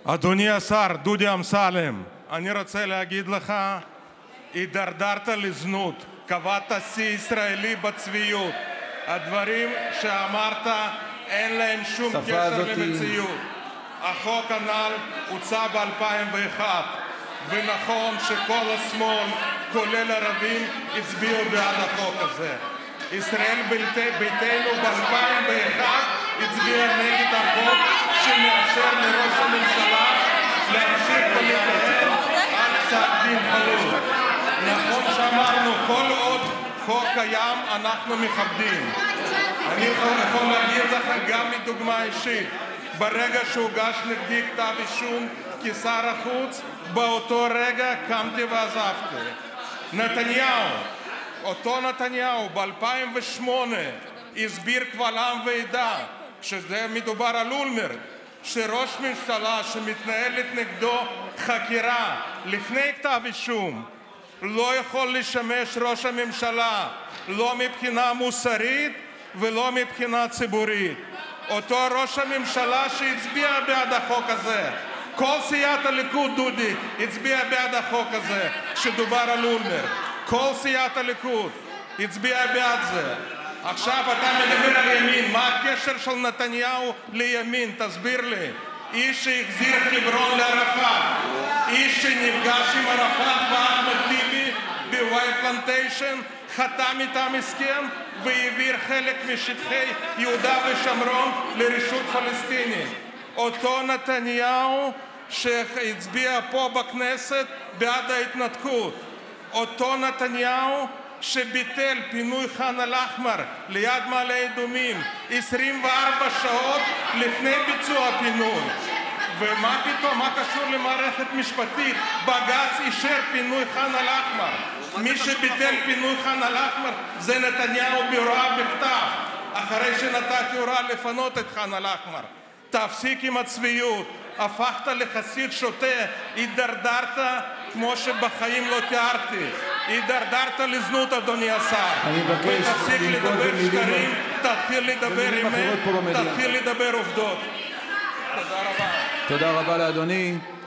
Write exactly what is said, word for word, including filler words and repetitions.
אדוני השר דודי אמסלם, אני רוצה להגיד לך, הידרדרת לזנות, קבעת שיא ישראלי בצביעות. הדברים שאמרת אין להם שום קשר למציאות. החוק הנ"ל הוצא ב-אלפיים ואחת, ונכון שכל השמאל, כולל ערבים, הצביעו בעד החוק הזה. ישראל ביתנו ב-אלפיים ואחת הצביעה נגד החוק שמאפשר לראש הממשלה להמשיך ולקיים עד פסק דין חלוט. נכון שאמרנו, כל עוד חוק קיים אנחנו מכבדים. אני יכול להגיד לך גם מדוגמה אישית. ברגע שהוגש נגדי כתב אישום כשר החוץ, באותו רגע קמתי ועזבתי. נתניהו, אותו נתניהו ב-אלפיים ושמונה הסביר קבל עם ועדה, שזה מדובר על אולמרט, שראש ממשלה שמתנהלת נגדו חקירה לפני כתב אישום לא יכול לשמש ראש הממשלה, לא מבחינה מוסרית ולא מבחינה ציבורית. אותו ראש הממשלה שהצביע בעד החוק הזה, כל סיעת הליכוד, דודי, הצביע בעד החוק הזה שדובר על אולמרט. כל סיעת הליכוד הצביעה בעד זה. עכשיו אתה מדבר על ימין. מה הקשר של נתניהו לימין? תסביר לי. איש שהחזיר חברון לערפאת, איש שנפגש עם ערפאת ואחמד טיבי בוואי פלנטיישן, חתם איתם הסכם והעביר חלק משטחי יהודה ושומרון לרשות פלסטינית. אותו נתניהו שהצביע פה בכנסת בעד ההתנתקות. אותו נתניהו שביטל פינוי ח'אן אל-אחמר ליד מעלה אדומים עשרים וארבע שעות לפני ביצוע הפינוי. ומה פתאום, מה קשור למערכת משפטית? בג"ץ אישר פינוי ח'אן אל-אחמר. מי שביטל פינוי ח'אן אל-אחמר זה נתניהו בהוראה בכתב, אחרי שנתתי הוראה לפנות את ח'אן אל-אחמר. תפסיק עם הצביעות. הפכת לחסיד שוטה, הידרדרת כמו שבחיים לא תיארתי. הידרדרת לזנות, אדוני השר. אני מבקש ותפסיק לדבר שקרים, תתחיל לדבר אמת, תתחיל לדבר עובדות. תודה רבה. תודה רבה לאדוני.